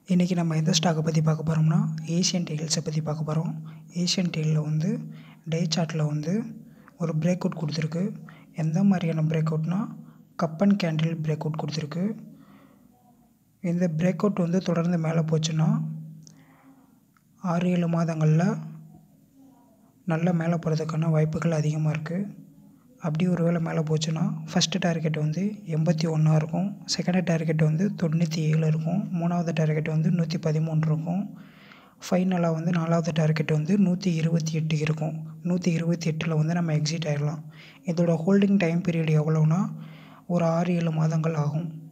இன்றைக்கி நம்ம எந்த ஸ்டாக்கை பற்றி பார்க்க போகிறோம்னா ஏஷியன்டைல்ஸை பற்றி பார்க்க போகிறோம். ஏஷியன்டைலில் வந்து டே சார்ட்டில் வந்து ஒரு பிரேக் அவுட் கொடுத்துருக்கு. எந்த மாதிரியான பிரேக் அவுட்னா cup and candle break out கொடுத்துருக்கு. இந்த பிரேக் அவுட் வந்து தொடர்ந்து மேலே போச்சுன்னா 6-7 மாதங்களில் நல்லா மேலே போகிறதுக்கான வாய்ப்புகள் அதிகமாக இருக்குது. அப்படி ஒரு வேளை மேலே போச்சுன்னா ஃபஸ்ட்டு டார்கெட் வந்து 81 இருக்கும், செகண்ட் டார்கெட் வந்து 97 இருக்கும், மூணாவது டார்கெட் வந்து 113 இருக்கும், ஃபைனலாக வந்து நாலாவது டார்கெட் வந்து 128 இருக்கும். 128 வந்து நம்ம எக்ஸிட் ஆகிடலாம். இதோட ஹோல்டிங் டைம் பீரியட் எவ்வளோனா ஒரு 6-7 மாதங்கள் ஆகும்.